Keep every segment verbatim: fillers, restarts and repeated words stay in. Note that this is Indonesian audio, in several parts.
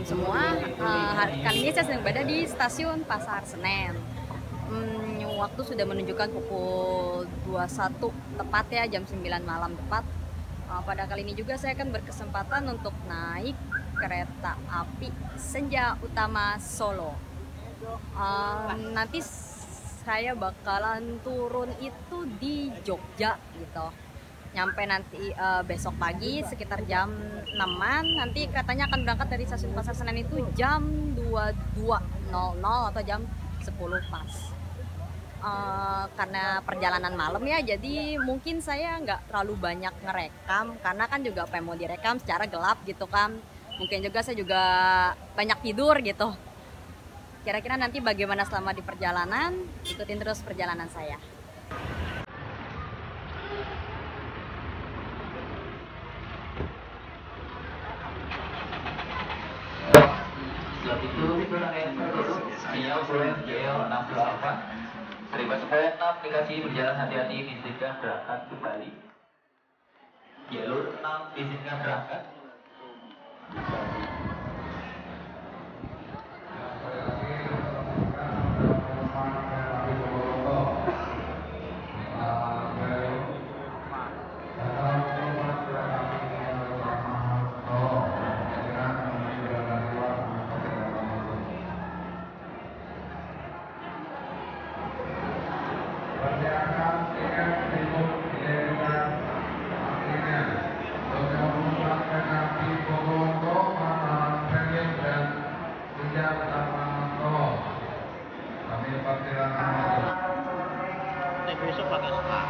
malam semua. Uh, hari, kali ini saya sedang berada di stasiun Pasar Senen. Hmm, waktu sudah menunjukkan pukul dua puluh satu tepat ya, jam sembilan malam tepat. Uh, pada kali ini juga saya akan berkesempatan untuk naik kereta api Senja Utama Solo. Uh, nanti saya bakalan turun itu di Jogja gitu. Nyampe nanti uh, besok pagi sekitar jam enaman. Nanti katanya akan berangkat dari stasiun Pasar Senen itu jam dua puluh dua nol nol atau jam sepuluh pas. Uh, karena perjalanan malam ya, jadi mungkin saya nggak terlalu banyak ngerekam karena kan juga apa yang mau direkam secara gelap gitu kan. Mungkin juga saya juga banyak tidur gitu. Kira-kira nanti bagaimana selama di perjalanan, ikutin terus perjalanan saya. Terima supaya enam dikasih berjalan hati-hati, diizinkan berangkat kembali. Jalur enam diizinkan berangkat. Besok pakai sekarang.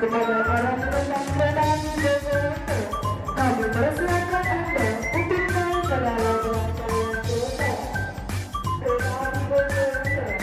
Kepada para penumpang kereta Jogo, kami persilakan Anda untuk naik ke dalam rancangan kereta. Kereta api bergerak.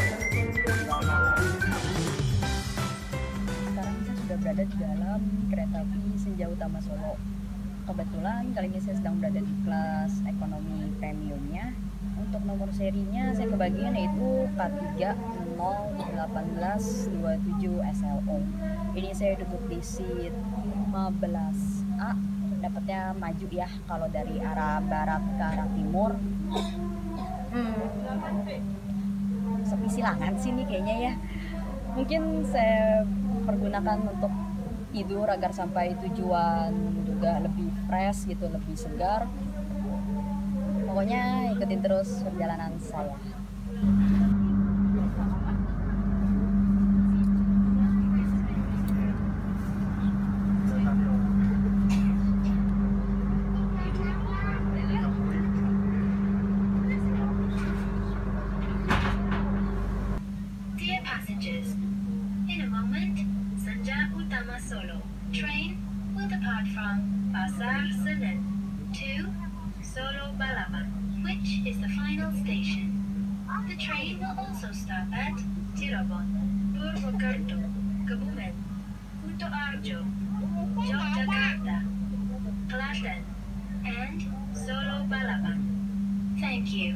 Sekarang saya sudah berada di dalam kereta api Senja Utama Solo. Kebetulan kali ini saya sedang berada di kelas ekonomi premiumnya. Untuk nomor serinya saya kebagian yaitu K tiga nol satu delapan dua tujuh S L O. Ini saya duduk di seat lima belas A. Dapatnya maju ya kalau dari arah barat ke arah timur. Hmm, sepi silangan sih nih kayaknya ya. Mungkin saya pergunakan untuk tidur agar sampai tujuan juga lebih fresh gitu, lebih segar. Pokoknya ikutin terus perjalanan saya. Dear passengers, in a moment, Senja Utama Solo train will depart from Pasar Senen to Solo Balapan, which is the final station. The train will also stop at Cirebon, Purwokerto, Kebumen, Kutoarjo, Yogyakarta, Klaten, and Solo Balapan. Thank you.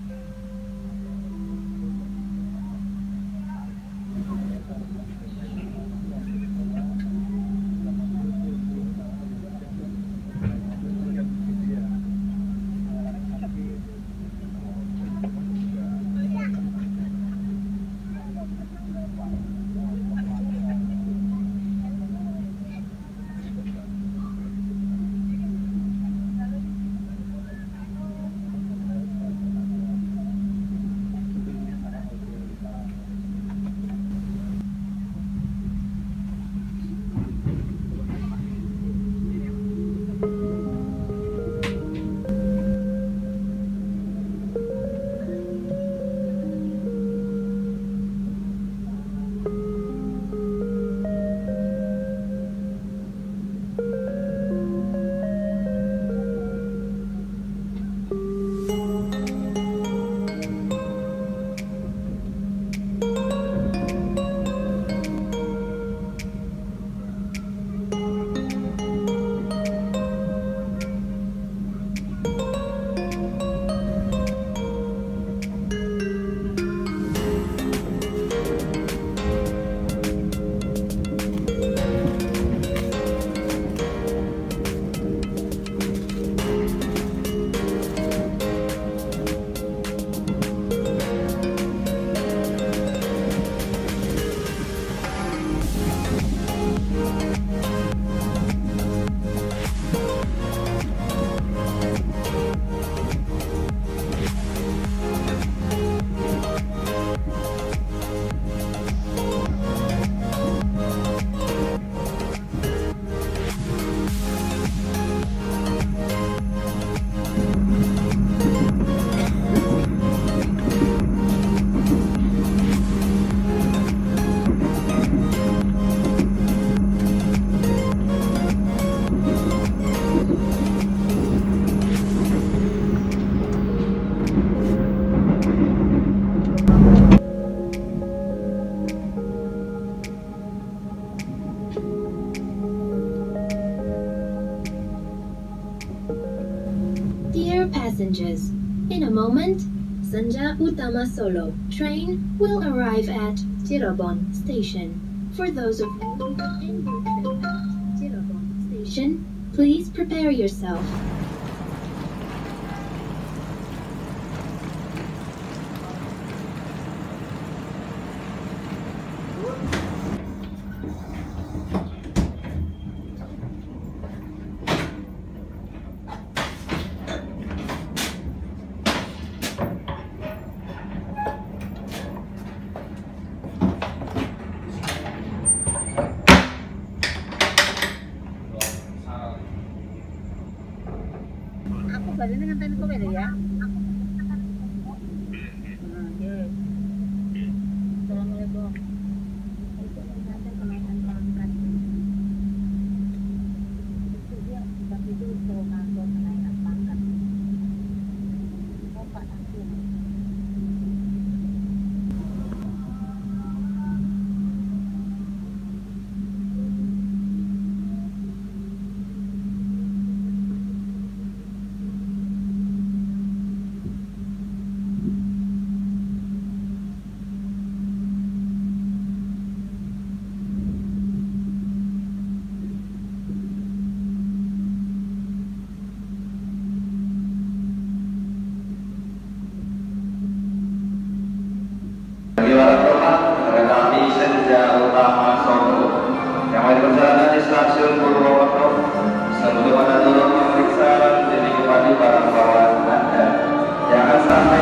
Dear passengers, in a moment, Senja Utama Solo train will arrive at Cirebon Station. For those of you who will end your trip at Cirebon Station, please prepare yourself. perjalanan di stasiun Purwokerto. Sebelum Anda turun memeriksa jadi kembali barang bawaan Anda. Jangan sampai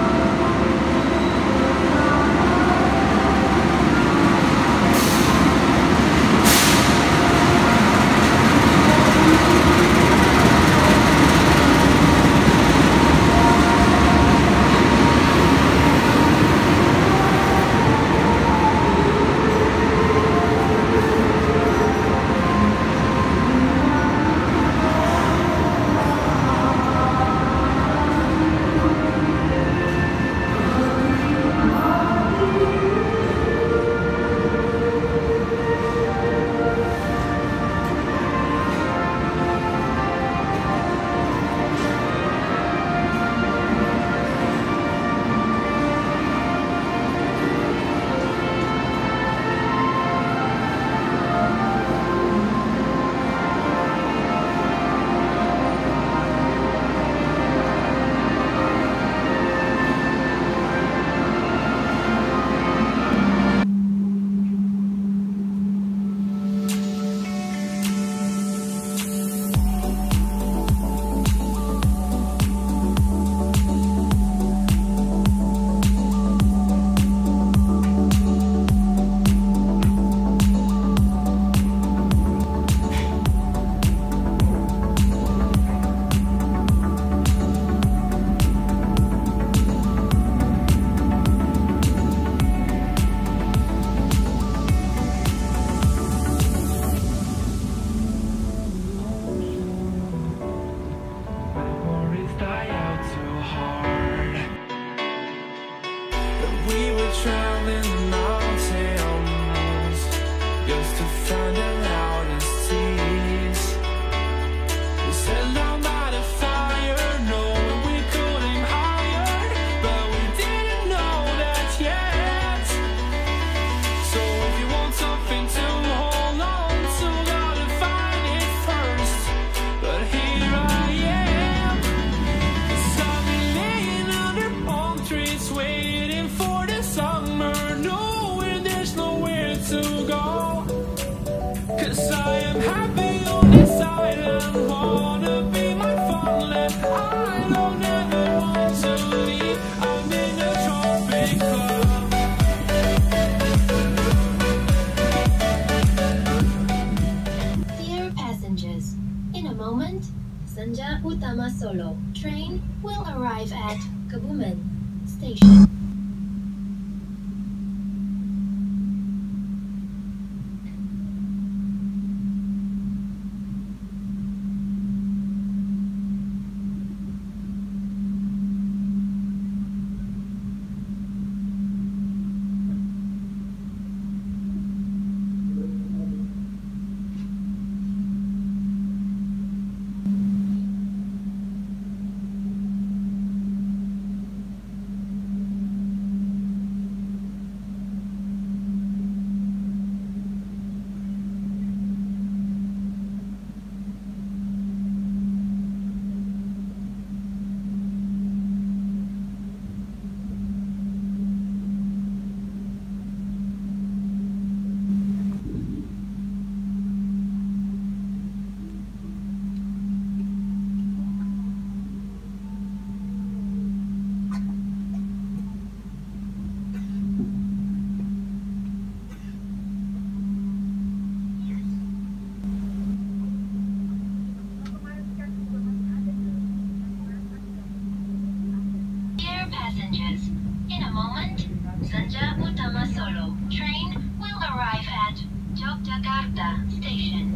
Senja Utama Solo train will arrive at Kebumen Station. Passengers, in a moment, Senja Utama Solo train will arrive at Yogyakarta Station.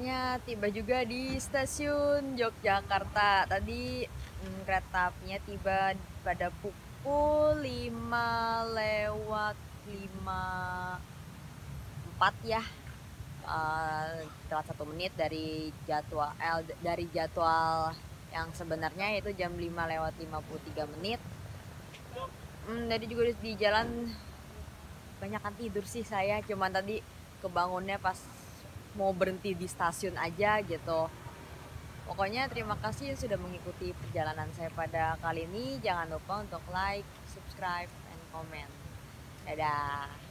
akhirnya tiba juga di stasiun Yogyakarta. Tadi hmm, kereta apinya tiba pada pukul lima lewat lima empat ya. Uh, telat satu menit dari jadwal eh, dari jadwal yang sebenarnya yaitu jam lima lewat lima puluh tiga menit. Hmm, tadi juga di jalan banyakan tidur sih saya, cuman tadi kebangunnya pas mau berhenti di stasiun aja gitu. Pokoknya terima kasih sudah mengikuti perjalanan saya pada kali ini. Jangan lupa untuk like, subscribe, and comment. Dadah.